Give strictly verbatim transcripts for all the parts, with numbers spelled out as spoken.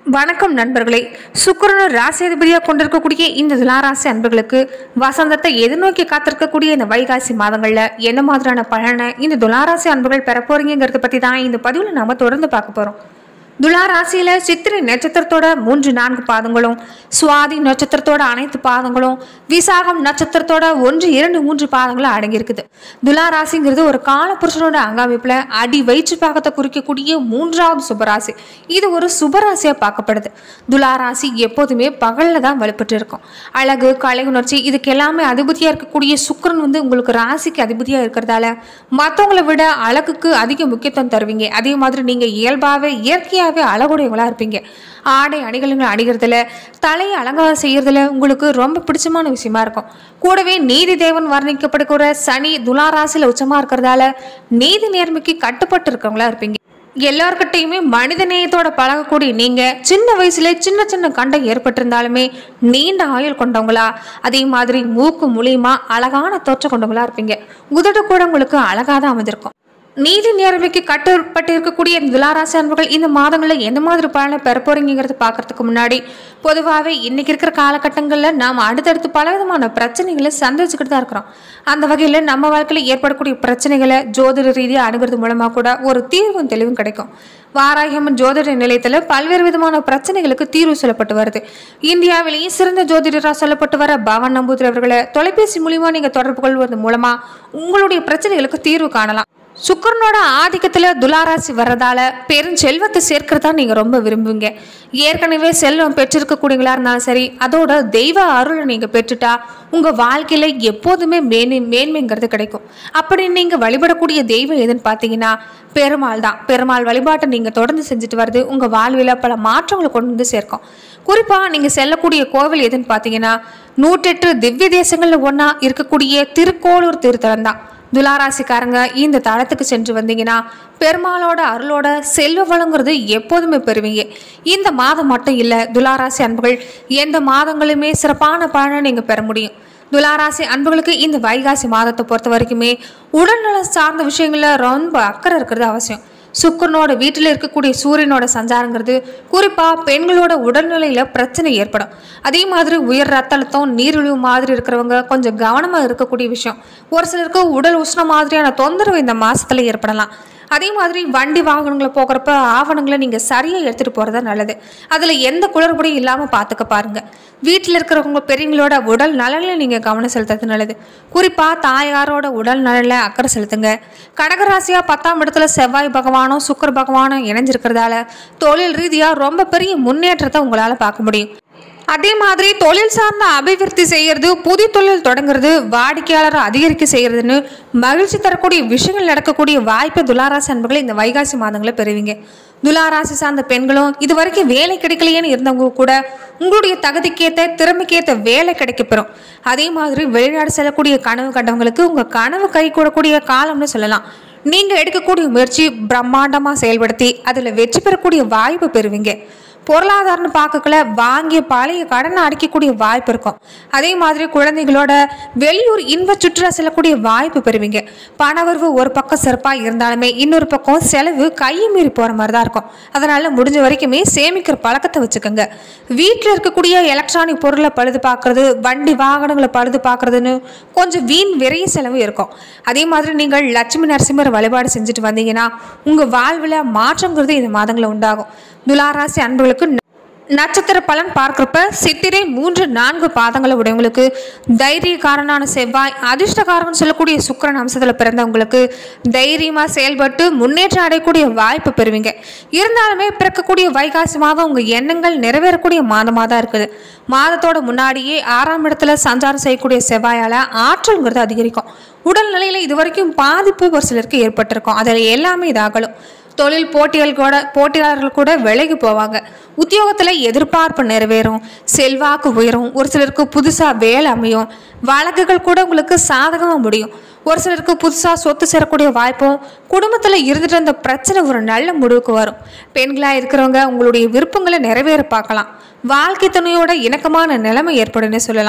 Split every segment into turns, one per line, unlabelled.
வணக்கம் நண்பர்களே. சுக்கிரன் ராசியாதிபதியாக கொண்டிருக்கக்கூடிய இந்த துளாராசி அன்பர்களுக்கு வசந்தத்தை எதிர்நோக்கி காத்திருக்கக்கூடிய இந்த வைகாசி மாதங்கள்ல என்ன மாதிரியான பலனை இந்த துளாராசி அன்பர்கள் பெற போறீங்கிறத பத்தி தான் இந்த பதிவுல நாம தொடர்ந்து பார்க்க போறோம். துளாராசியில சித்திரை நட்சத்திரத்தோட மூன்று நான்கு பாதங்களும், சுவாதி நட்சத்திரத்தோட அனைத்து பாதங்களும், விசாகம் நட்சத்திரத்தோட ஒன்று இரண்டு மூன்று பாதங்களும் அடங்கியிருக்குது. துளாராசிங்கிறது ஒரு காலபுருஷனோட அங்கமைப்புல அடி வயிற்று பாகத்தை குறிக்கக்கூடிய மூன்றாவது சுபராசி. இது ஒரு சுபராசியா பார்க்கப்படுது. துளாராசி எப்போதுமே பகல்ல தான் வலுப்பட்டு இருக்கும். அழகு, கலை உணர்ச்சி இதுக்கு எல்லாமே அதிபதியா இருக்கக்கூடிய சுக்கிரன் வந்து உங்களுக்கு ராசிக்கு அதிபதியா இருக்கிறதால மற்றவங்களை விட அழகுக்கு அதிக முக்கியத்துவம் தருவீங்க. அதே மாதிரி நீங்க இயல்பாவே இயற்கையா அழகுடையவங்களா இருப்பீங்க. ஆடை அணிகலன்கள் அணிகிறதுல, தலையை அலங்காரம் செய்யறதுல உங்களுக்கு ரொம்ப பிடிச்சமான விஷயமா இருக்கும். கூடவே நீதி தேவன் வர்ணிக்கப்படுகிற சனி துளாராசியில உச்சமா இருக்கிறதால நீதி நேர்மைக்கு கட்டுப்பட்டு இருக்கவங்களா இருப்பீங்க. எல்லார்கிட்டையுமே மனித நேயத்தோட பழகக்கூடிய நீங்க சின்ன வயசுல சின்ன சின்ன கண்டம் ஏற்பட்டிருந்தாலுமே நீண்ட ஆயுள் கொண்டவங்களா, அதே மாதிரி மூக்கு மூலியமா அழகான தோற்றம் கொண்டவங்களா இருப்பீங்க. உதடு கூட உங்களுக்கு அழகாதான் அமைந்திருக்கும். நீதி நேர்மைக்கு கட்டுப்பட்டு இருக்கக்கூடிய துளாராசி அன்பர்கள் இந்த மாதங்களில் எந்த மாதிரி பலனை பெற போறீங்கிறது பார்க்கறதுக்கு முன்னாடி பொதுவாகவே இன்னைக்கு இருக்கிற காலகட்டங்களில் நாம் அடுத்தடுத்து பலவிதமான பிரச்சனைகளை சந்திச்சுக்கிட்டு தான் இருக்கிறோம். அந்த வகையில் நம்ம வாழ்க்கையில் ஏற்படக்கூடிய பிரச்சனைகளை ஜோதிட ரீதியாக அணுகிறது மூலமாக கூட ஒரு தீர்வும் தெளிவும் கிடைக்கும். வாராகியம்மன் ஜோதிட நிலையத்தில் பல்வேறு விதமான பிரச்சனைகளுக்கு தீர்வு சொல்லப்பட்டு வருது. இந்தியாவிலேயே சிறந்த ஜோதிடராக சொல்லப்பட்டு வர பவன் நம்பூதிரி அவர்களை தொலைபேசி மூலியமா நீங்க தொடர்பு கொள்வது மூலமா உங்களுடைய பிரச்சனைகளுக்கு தீர்வு காணலாம். சுக்கிரனோட ஆதிக்கத்துல துளாராசி வர்றதால பெருஞ்செல்வத்தை சேர்க்கிறதா நீங்க ரொம்ப விரும்புவீங்க. ஏற்கனவே செல்வம் பெற்றிருக்கக்கூடியவங்களா இருந்தாலும் சரி, அதோட தெய்வ அருளை நீங்க பெற்றுட்டா உங்க வாழ்க்கையில எப்போதுமே மேன்மை மேன்மைங்கிறது கிடைக்கும். அப்படி நீங்க வழிபடக்கூடிய தெய்வம் எதுன்னு பாத்தீங்கன்னா பெருமாள் தான். பெருமாள் வழிபாட்டை நீங்க தொடர்ந்து செஞ்சுட்டு வருது உங்க வாழ்வில பல மாற்றங்களை கொண்டு வந்து சேர்க்கும். குறிப்பா நீங்க செல்லக்கூடிய கோவில் எதுன்னு பாத்தீங்கன்னா நூற்றெட்டு திவ்ய தேசங்கள்ல ஒன்னா இருக்கக்கூடிய திருக்கோளூர் திருத்தலம் தான். துளாராசிக்காரங்க இந்த தளத்துக்கு சென்று வந்தீங்கன்னா பெருமாளோட அருளோட செல்வ வளங்கிறது எப்போதுமே பெறுவீங்க. இந்த மாதம் மட்டும் இல்லை, துளாராசி அன்புகள் எந்த மாதங்களுமே சிறப்பான பலனை நீங்க பெற முடியும். துளாராசி அன்புகளுக்கு இந்த வைகாசி மாதத்தை பொறுத்த வரைக்குமே உடல்நலம் சார்ந்த விஷயங்கள்ல ரொம்ப அக்கறை இருக்கிறது அவசியம். சுக்கிரனோட வீட்டில் இருக்கக்கூடிய சூரியனோட சஞ்சாரங்கிறது குறிப்பா பெண்களோட உடல்நிலையில பிரச்சனை ஏற்படும். அதே மாதிரி உயர் ரத்த அழுத்தம், நீரிழிவு மாதிரி இருக்கிறவங்க கொஞ்சம் கவனமா இருக்கக்கூடிய விஷயம். ஒரு சிலருக்கு உடல் உஷ்ணம் மாதிரியான தொந்தரவு இந்த மாசத்துல ஏற்படலாம். அதே மாதிரி வண்டி வாகனங்களை போகிறப்ப ஆவணங்களை நீங்க சரியா எடுத்துட்டு போறதா நல்லது. அதுல எந்த குளறுபடியும் இல்லாம பாத்துக்க பாருங்க. வீட்டில் இருக்கிறவங்க பெரியவங்களோட உடல் நலன்ல நீங்க கவனம் செலுத்துறது நல்லது. குறிப்பா தாயாரோட உடல் நலன்ல அக்கறை செலுத்துங்க. கடகராசியா பத்தாம் இடத்துல செவ்வாய் பகவானும் சுக்கிர பகவானும் இணைஞ்சிருக்கிறதால தொழில் ரீதியா ரொம்ப பெரிய முன்னேற்றத்தை உங்களால பார்க்க முடியும். அதே மாதிரி தொழில் சார்ந்த அபிவிருத்தி செய்யறது, புதிய தொழில் தொடங்குறது, வாடிக்கையாளரை அதிகரிக்க செய்யறதுன்னு மகிழ்ச்சி தரக்கூடிய விஷயங்கள் நடக்கக்கூடிய வாய்ப்பை துளாராசி அன்பர்களை இந்த வைகாசி மாதங்களை பெறுவீங்க. துளாராசி சார்ந்த பெண்களும் இது வரைக்கும் வேலை கிடைக்கலையேன்னு இருந்தவங்க கூட உங்களுடைய தகுதிக்கேற்ற திறமைக்கேற்ற வேலை கிடைக்கப்பெறும். அதே மாதிரி வெளிநாடு செல்லக்கூடிய கனவு கண்டவங்களுக்கு உங்க கனவு கை கூடக்கூடிய காலம்னு சொல்லலாம். நீங்க எடுக்கக்கூடிய முயற்சி பிரம்மாண்டமா செயல்படுத்தி அதுல வெற்றி பெறக்கூடிய வாய்ப்பு பெறுவீங்க. பொருளாதாரம்னு பார்க்கல வாங்கிய பழைய கடனை அடைக்கக்கூடிய வாய்ப்பு இருக்கும். அதே மாதிரி குழந்தைகளோட வெளியூர் இன்ப சுற்றுலா செல்லக்கூடிய வாய்ப்பு பெறுவீங்க. பணவரவு ஒரு பக்கம் சிறப்பாக இருந்தாலுமே இன்னொரு பக்கம் செலவு கையை மீறி போற மாதிரி தான் இருக்கும். அதனால முடிஞ்ச வரைக்குமே சேமிக்கிற பழக்கத்தை வச்சுக்கோங்க. வீட்டில் இருக்கக்கூடிய எலக்ட்ரானிக் பொருளை பழுது பார்க்கறது, வண்டி வாகனங்களை பழுது பார்க்கறதுன்னு கொஞ்சம் வீண் விரைய செலவு இருக்கும். அதே மாதிரி நீங்கள் லட்சுமி நரசிம்மர் வழிபாடு செஞ்சுட்டு வந்தீங்கன்னா உங்க வாழ்வில் மாற்றங்கிறது இந்த மாதங்களில் உண்டாகும். துளாராசி அன்புகளுக்கு நட்சத்திர பலன் பார்க்கிறப்ப சித்திரை மூன்று நான்கு பாதங்களை உடையவங்களுக்கு தைரியக்காரனான செவ்வாய், அதிர்ஷ்டக்காரன் சொல்லக்கூடிய சுக்கிரன் அம்சத்துல பிறந்தவங்களுக்கு தைரியமா செயல்பட்டு முன்னேற்றம் அடையக்கூடிய வாய்ப்பு பெறுவீங்க. இருந்தாலுமே பிறக்கக்கூடிய வைகாசி மாதம் உங்க எண்ணங்கள் நிறைவேறக்கூடிய மாதமா தான் இருக்குது. மாதத்தோட முன்னாடியே ஆறாம் இடத்துல சஞ்சாரம் செய்யக்கூடிய செவ்வாயால ஆற்றல்ங்கிறது அதிகரிக்கும். உடல்நிலையில இது வரைக்கும் பாதிப்பு ஒரு சிலருக்கு ஏற்பட்டிருக்கும். அதில் எல்லாமே இதாகலும். தொழில் போட்டிகள் கூட போட்டியாளர்கள் கூட விலகி போவாங்க. உத்தியோகத்துல எதிர்பார்ப்பு நிறைவேறும், செல்வாக்கு உயரும். ஒரு சிலருக்கு புதுசா வேலை அமையும். வழக்குகள் கூட உங்களுக்கு சாதகமாக முடியும். ஒரு சிலருக்கு புதுசா சொத்து சேரக்கூடிய வாய்ப்பும், குடும்பத்துல இருந்துட்டு இருந்த பிரச்சனை ஒரு நல்ல முடிவுக்கு வரும். பெண்களா இருக்கிறவங்க உங்களுடைய விருப்பங்களை நிறைவேற பார்க்கலாம். வாழ்க்கை துணையோட இணக்கமான நிலைமை ஏற்படுன்னு சொல்லலாம்.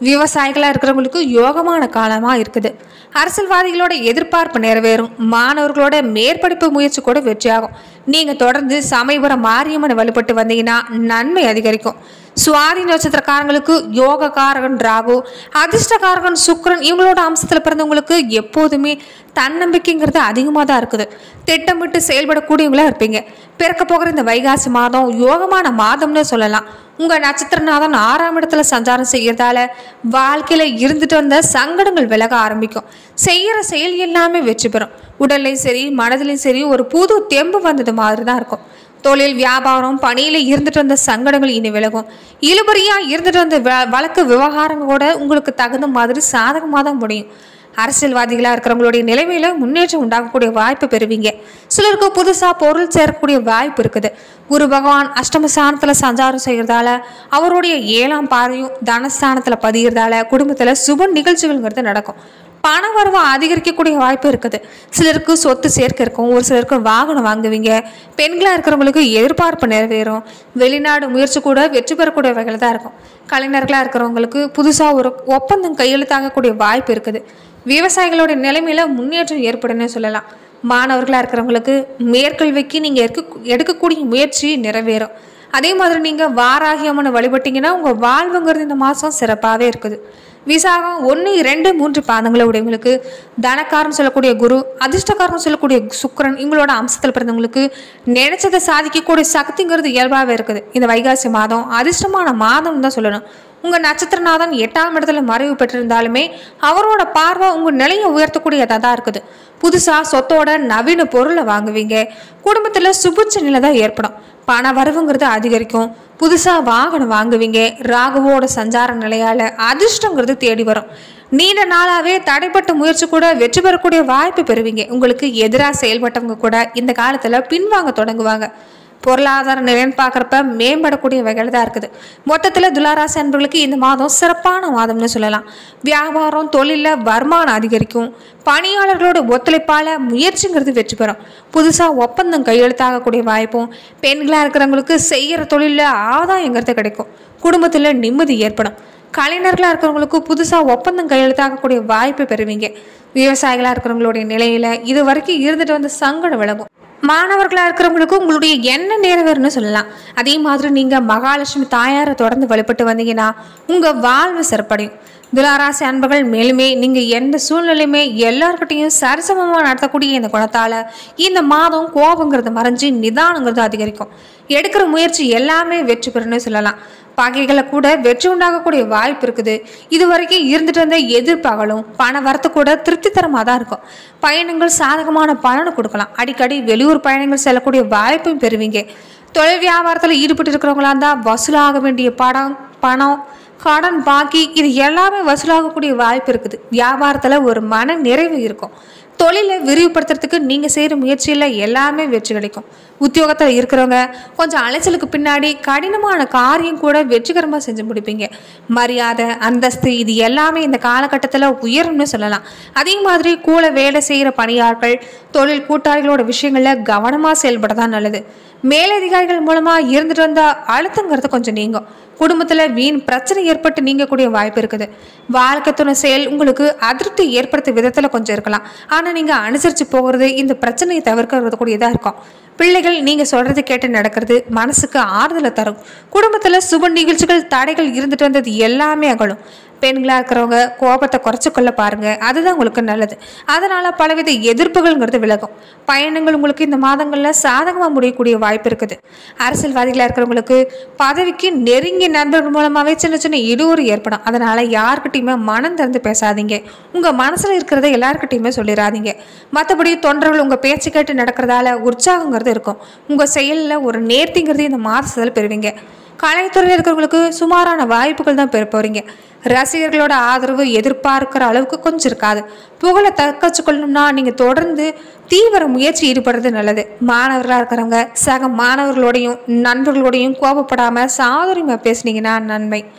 விவசாயிகளா இருக்கிறவங்களுக்கு யோகமான காலமா இருக்குது. அரசியல்வாதிகளோட எதிர்பார்ப்பு நிறைவேறும். மாணவர்களோட மேற்படிப்பு முயற்சி கூட வெற்றியாகும். நீங்க தொடர்ந்து சமயபுரம் மாரியம்மனை வழிபட்டு வந்தீங்கன்னா நன்மை அதிகரிக்கும். சுவாதி நட்சத்திரக்காரங்களுக்கு யோகக்காரகன் ராகு, அதிர்ஷ்டக்காரகன் சுக்கிரன் இவங்களோட அம்சத்துல பிறந்தவங்களுக்கு எப்போதுமே தன்னம்பிக்கைங்கிறது அதிகமாக தான் இருக்குது. திட்டமிட்டு செயல்படக்கூடியவங்களா இருப்பீங்க. பிறக்க போகிற இந்த வைகாசி மாதம் யோகமான மாதம்னு சொல்லலாம். உங்க நட்சத்திரநாதன் ஆறாம் இடத்துல சஞ்சாரம் செய்யறதால வாழ்க்கையில இருந்துட்டு வந்த சங்கடங்கள் விலக ஆரம்பிக்கும். செய்யற செயல் எல்லாமே வெற்றி பெறும். உடல்லையும் சரி மனதிலையும் சரி ஒரு புது தெம்பு வந்தது மாதிரி தான் இருக்கும். தொழில் வியாபாரம் பணியில இருந்துட்டு வந்த சங்கடங்கள் இனி விலகும். இழுபறியா இருந்துட்டு வந்த வழக்கு விவகாரங்களோட உங்களுக்கு தகுந்த மாதிரி சாதகமாக தான் முடியும். அரசியல்வாதிகளா இருக்கிறவங்களுடைய நிலைமையில முன்னேற்றம் உண்டாகக்கூடிய வாய்ப்பு பெறுவீங்க. சிலருக்கு புதுசா பொருள் சேர்க்கக்கூடிய வாய்ப்பு இருக்குது. குரு பகவான் அஷ்டமஸ்தானத்துல சஞ்சாரம் செய்யறதால அவருடைய ஏழாம் பார்வையும் தனஸ்தானத்துல பதிகிறதால குடும்பத்துல சுப நிகழ்ச்சிகள்ங்கிறது நடக்கும். பண வரவு அதிகரிக்கக்கூடிய வாய்ப்பு இருக்குது. சிலருக்கு சொத்து சேர்க்க இருக்கும். ஒரு சிலருக்கு வாகனம் வாங்குவீங்க. பெண்களா இருக்கிறவங்களுக்கு எதிர்பார்ப்பு நிறைவேறும். வெளிநாடு முயற்சி கூட வெற்றி பெறக்கூடிய வகையில் தான் இருக்கும். கலைஞர்களா இருக்கிறவங்களுக்கு புதுசா ஒரு ஒப்பந்தம் கையெழுத்தாகக்கூடிய வாய்ப்பு இருக்குது. விவசாயிகளுடைய நிலைமையில முன்னேற்றம் ஏற்படுன்னு சொல்லலாம். மாணவர்களா இருக்கிறவங்களுக்கு மேற்கல்விக்கு நீங்க எடுக்க எடுக்கக்கூடிய முயற்சி நிறைவேறும். அதே மாதிரி நீங்க வாராகி அம்மனை வழிபட்டீங்கன்னா உங்க வாழ்வுங்கிறது இந்த மாசம் சிறப்பாகவே இருக்குது. விசாகம் ஒன்று இரண்டு மூன்று பாதங்களை உடையவங்களுக்கு தனக்காரன் சொல்லக்கூடிய குரு, அதிர்ஷ்டக்காரன் சொல்லக்கூடிய சுக்கிரன் இவங்களோட அம்சத்தில் பிறந்தவங்களுக்கு நினைச்சதை சாதிக்கக்கூடிய சக்திங்கிறது இயல்பாகவே இருக்குது. இந்த வைகாசி மாதம் அதிர்ஷ்டமான மாதம் தான் சொல்லணும். உங்க நட்சத்திரநாதன் எட்டாம் இடத்துல மறைவு பெற்றிருந்தாலுமே அவரோட பார்வை உங்க நிலையை உயர்த்தக்கூடியதாக தான் இருக்குது. புதுசா சொத்தோட நவீன பொருளை வாங்குவீங்க. குடும்பத்துல சுபிட்ச நிலை தான் ஏற்படும். பண வரவுங்கிறது அதிகரிக்கும். புதுசா வாகனம் வாங்குவீங்க. ராகுவோட சஞ்சார நிலையால அதிர்ஷ்டங்கிறது தேடி வரும். நீண்ட நாளாவே தடைப்பட்ட முயற்சி கூட வெற்றி பெறக்கூடிய வாய்ப்பு பெறுவீங்க. உங்களுக்கு எதிராக செயல்பட்டவங்க கூட இந்த காலத்துல பின்வாங்க தொடங்குவாங்க. பொருளாதார நிலைன்னு பார்க்குறப்ப மேம்படக்கூடிய வகையில் தான் இருக்குது. மொத்தத்தில் துளாராசி அன்பர்களுக்கு இந்த மாதம் சிறப்பான மாதம்னு சொல்லலாம். வியாபாரம் தொழிலில் வருமானம் அதிகரிக்கும். பணியாளர்களோட ஒத்துழைப்பால் முயற்சிங்கிறது வெற்றி பெறும். புதுசாக ஒப்பந்தம் கையெழுத்தாகக்கூடிய வாய்ப்பும், பெண்களாக இருக்கிறவங்களுக்கு செய்கிற தொழிலில் ஆதாயங்கிறது கிடைக்கும். குடும்பத்தில் நிம்மதி ஏற்படும். கலைஞர்களாக இருக்கிறவங்களுக்கு புதுசாக ஒப்பந்தம் கையெழுத்தாகக்கூடிய வாய்ப்பை பெறுவீங்க. விவசாயிகளாக இருக்கிறவங்களுடைய நிலையில் இது வரைக்கும் இருந்துட்டு வந்த சங்கடம் விலகும். மாணவர்களாக இருக்கிறவங்களுக்கு உங்களுடைய என்ன நிறைவேறும்னு சொல்லலாம். அதே மாதிரி நீங்கள் மகாலட்சுமி தாயாரை தொடர்ந்து வழிபட்டு வந்தீங்கன்னா உங்கள் வாழ்வு சிறப்படையும். துளாராசி அன்பர்கள் மேலுமே நீங்கள் எந்த சூழ்நிலையுமே எல்லார்கிட்டையும் சரிசமமாக நடத்தக்கூடிய இந்த குணத்தால் இந்த மாதம் கோபங்கிறது மறைஞ்சி நிதானங்கிறது அதிகரிக்கும். எடுக்கிற முயற்சி எல்லாமே வெற்றி பெறும்னு சொல்லலாம். பகைகளை கூட வெற்றி உண்டாகக்கூடிய வாய்ப்பு இருக்குது. இது வரைக்கும் இருந்துட்டு வந்த எதிர்ப்பகலும் பண வரத்து கூட திருப்தி தரமாக தான் இருக்கும். பயணங்கள் சாதகமான பலனை கொடுக்கலாம். அடிக்கடி வெளியூர் பயணங்கள் செல்லக்கூடிய வாய்ப்பையும் பெறுவீங்க. தொழில் வியாபாரத்தில் ஈடுபட்டு இருக்கிறவங்களா இருந்தால் வசூலாக வேண்டிய பணம் பணம் கடன் பாக்கி இது எல்லாமே வசூலாகக்கூடிய வாய்ப்பு இருக்குது. வியாபாரத்தில் ஒரு மன நிறைவு இருக்கும். தொழிலை விரிவுபடுத்துறதுக்கு நீங்கள் செய்கிற முயற்சியில் எல்லாமே வெற்றி கிடைக்கும். உத்தியோகத்தில் இருக்கிறவங்க கொஞ்சம் அலைச்சலுக்கு பின்னாடி கடினமான காரியம் கூட வெற்றிகரமாக செஞ்சு முடிப்பீங்க. மரியாதை அந்தஸ்து இது எல்லாமே இந்த காலகட்டத்தில் உயரும்னு சொல்லலாம். அதே மாதிரி கூட வேலை செய்கிற பணியாளர்கள் தொழில் கூட்டாளிகளோட விஷயங்களில் கவனமாக செயல்பட தான் நல்லது. மேலதிகாரிகள் மூலமாக இருந்துட்டு வந்த அழுத்தங்கிறது கொஞ்சம் நீங்கும். குடும்பத்தில் வீண் பிரச்சனை ஏற்பட்டு நீங்கக்கூடிய வாய்ப்பு இருக்குது. வாழ்க்கை துணை செயல் உங்களுக்கு அதிருப்தி ஏற்படுத்த விதத்தில் கொஞ்சம் இருக்கலாம். ஆனால் நீங்கள் அனுசரித்து போகிறது இந்த பிரச்சனையை தவிர்க்கிறது கூடியதாக இருக்கும். பிள்ளைகள் நீங்கள் சொல்கிறது கேட்டு நடக்கிறது மனசுக்கு ஆறுதலை தரும். குடும்பத்தில் சுப நிகழ்ச்சிகள் தடைகள் இருந்துட்டு வந்தது எல்லாமே அகலும். பெண்களாக இருக்கிறவங்க கோபத்தை குறைச்சி கொள்ள பாருங்கள். அதுதான் உங்களுக்கு நல்லது. அதனால் பலவித எதிர்ப்புகள்ங்கிறது விலகும். பயணங்கள் உங்களுக்கு இந்த மாதங்களில் சாதகமாக முடியக்கூடிய வாய்ப்பு இருக்குது. அரசியல்வாதிகளாக இருக்கிறவங்களுக்கு பதவிக்கு நெருங்கிய நண்பர்கள் மூலமாகவே சின்ன சின்ன இடையூறு ஏற்படும். அதனால் யார்கிட்டையுமே மனம் திறந்து பேசாதீங்க. உங்கள் மனசில் இருக்கிறத எல்லாருக்கிட்டையுமே சொல்லிடாதீங்க. மற்றபடி தொண்டர்கள் உங்கள் பேச்சு கேட்டு நடக்கிறதால உற்சாகங்கிறது இருக்கும். உங்கள் செயலில் ஒரு நேர்த்திங்கிறது இந்த மாதத்தில் பெறுவீங்க. கலைத்துறையில் இருக்கிறவங்களுக்கு சுமாரான வாய்ப்புகள் தான் பெற போகிறீங்க. ரசிகர்களோட ஆதரவு எதிர்பார்க்கிற அளவுக்கு கொஞ்சம் இருக்காது. புகழை தக்கச்சு கொள்ளணும்னா நீங்கள் தொடர்ந்து தீவிர முயற்சி ஈடுபடுறது நல்லது. மாணவர்களாக இருக்கிறவங்க சக மாணவர்களோடையும் நண்பர்களோடையும் கோபப்படாமல் சாதுரியமாக பேசுனீங்கன்னா நன்மை.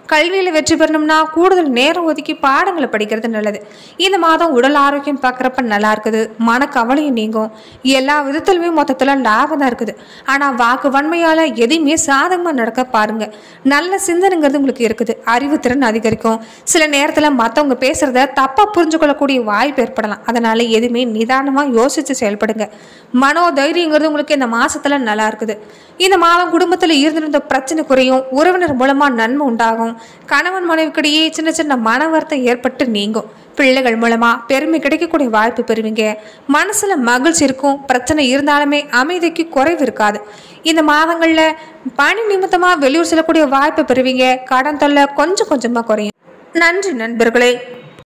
கல்வியில் வெற்றி பெறணும்னா கூடுதல் நேரம் ஒதுக்கி பாடங்களை படிக்கிறது நல்லது. இந்த மாதம் உடல் ஆரோக்கியம் பார்க்குறப்ப நல்லா இருக்குது. மனக்கவலையும் நீங்கும். எல்லா விதத்திலுமே மொத்தத்தில் லாபம் தான் இருக்குது. ஆனால் வாக்கு வன்மையால் எதையுமே சாதகமாக நடக்க பாருங்க. நல்ல சிந்தனைங்கிறது உங்களுக்கு இருக்குது. அறிவுத்திறன் அதிகரிக்கும். சில நேரத்தில் மற்றவங்க பேசுகிறத தப்பாக புரிஞ்சு கொள்ளக்கூடிய வாய்ப்பு ஏற்படலாம். அதனால் எதுவுமே நிதானமாக யோசித்து செயல்படுங்க. மனோ தைரியங்கிறது உங்களுக்கு இந்த மாதத்தில் நல்லா இருக்குது. இந்த மாதம் குடும்பத்தில் இருந்திருந்த பிரச்சனை குறையும். உறவினர் மூலமாக நன்மை உண்டாகும். கணவன் மனைவிக்கிடையே சின்ன சின்ன மன வருத்தம் ஏற்பட்டு நீங்கும். பிள்ளைகள் மூலமா பெருமை கிடைக்கக்கூடிய வாய்ப்பு பெறுவீங்க. மனசுல மகிழ்ச்சி இருக்கும். பிரச்சனை இருந்தாலுமே அமைதிக்கு குறைவு இருக்காது. இந்த மாதங்கள்ல பணி நிமித்தமா வெளியூர் செல்லக்கூடிய வாய்ப்பு பெறுவீங்க. கடன் தொல்லை கொஞ்சம் கொஞ்சமா குறையும். நன்றி நண்பர்களே.